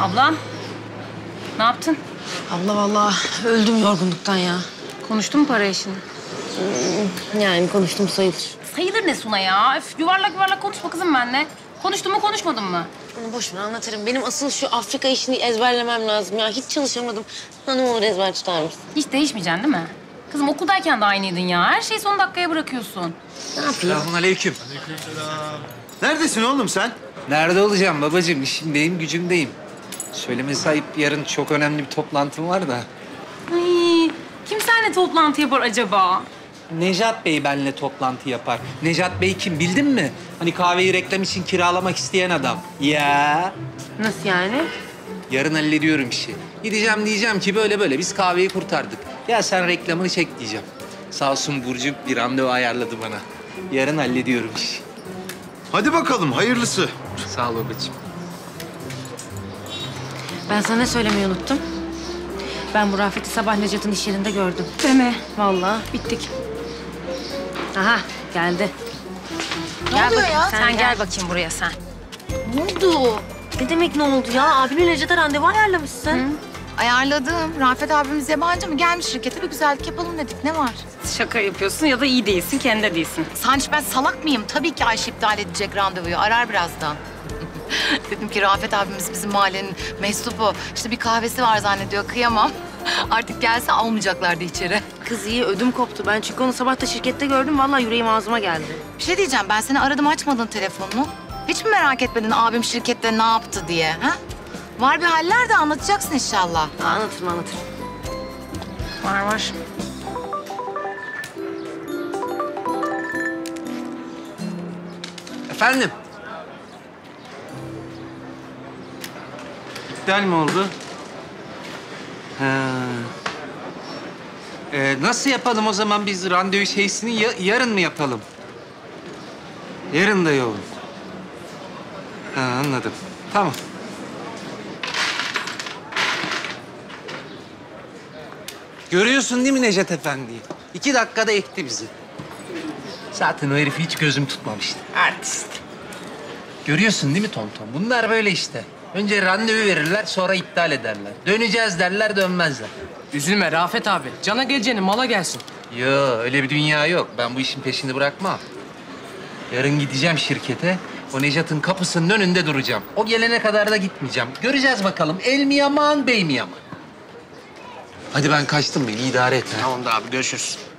Ablam, ne yaptın? Abla vallahi öldüm yorgunluktan ya. Konuştun mu para işini? Yani konuştum sayılır. Sayılır ne Suna ya? Öf, yuvarlak yuvarlak konuşma kızım benimle. Konuştun mu konuşmadın mı? Onu boş ver anlatırım. Benim asıl şu Afrika işini ezberlemem lazım ya. Hiç çalışamadım. Ne olur ezber tutar mısın? Hiç değişmeyeceksin değil mi? Kızım okuldayken de aynıydın ya. Her şeyi son dakikaya bırakıyorsun. Ne yapayım? Selamünaleyküm. Neredesin oğlum sen? Nerede olacağım babacığım? İşimdeyim, gücümdeyim. Söylemesi ayıp, yarın çok önemli bir toplantım var da. Ay, kim seninle toplantı yapar acaba? Nejat Bey benimle toplantı yapar. Nejat Bey kim bildin mi? Hani kahveyi reklam için kiralamak isteyen adam. Ya. Nasıl yani? Yarın hallediyorum işi. Gideceğim diyeceğim ki böyle böyle biz kahveyi kurtardık. Ya sen reklamını çek diyeceğim. Sağ olsun Burcu bir randevu ayarladı bana. Yarın hallediyorum işi. Hadi bakalım hayırlısı. Sağ ol babacığım. Ben sana ne söylemeyi unuttum. Ben bu Rafet'i sabah Necat'ın iş yerinde gördüm. Deme. Vallahi bittik. Aha geldi. Ne oluyor ya? Sen gel bakayım buraya sen. Ne oldu? Ne demek ne oldu ya? Abimle Necat'a randevu ayarlamışsın. Ayarladım. Rafet abimiz yabancı mı? Gelmiş şirkete bir güzellik yapalım dedik. Ne var? Şaka yapıyorsun ya da iyi değilsin, kendi değilsin. Sanki ben salak mıyım? Tabii ki Ayşe iptal edecek randevuyu. Arar birazdan. Dedim ki Rafet abimiz bizim mahallenin mestupu. İşte bir kahvesi var zannediyor. Kıyamam. Artık gelse almayacaklardı içeri. Kız iyi ödüm koptu. Ben çünkü onu sabah da şirkette gördüm. Vallahi yüreğim ağzıma geldi. Bir şey diyeceğim. Ben seni aradım açmadın telefonunu. Hiç mi merak etmedin abim şirkette ne yaptı diye? Ha? Var bir haller de anlatacaksın inşallah. Anlatırım anlatırım. Var. Efendim? İptal mi oldu? Ha. Nasıl yapalım o zaman biz randevu şeysini yarın mı yapalım? Yarın da yoğun. Ha, anladım. Tamam. Görüyorsun değil mi Necdet Efendi'yi? 2 dakikada ekti bizi. Zaten o herifi hiç gözüm tutmamıştı. Artist. Görüyorsun değil mi Tonton? Bunlar böyle işte. Önce randevu verirler, sonra iptal ederler. Döneceğiz derler, dönmezler. Üzülme Rafet abi. Cana geleceğine mala gelsin. Yo, öyle bir dünya yok. Ben bu işin peşini bırakmam. Yarın gideceğim şirkete. O Necat'ın kapısının önünde duracağım. O gelene kadar da gitmeyeceğim. Göreceğiz bakalım. El mi yaman, bey mi yaman? Hadi ben kaçtım. Beni idare et. Ha? Tamam da abi görüşürüz.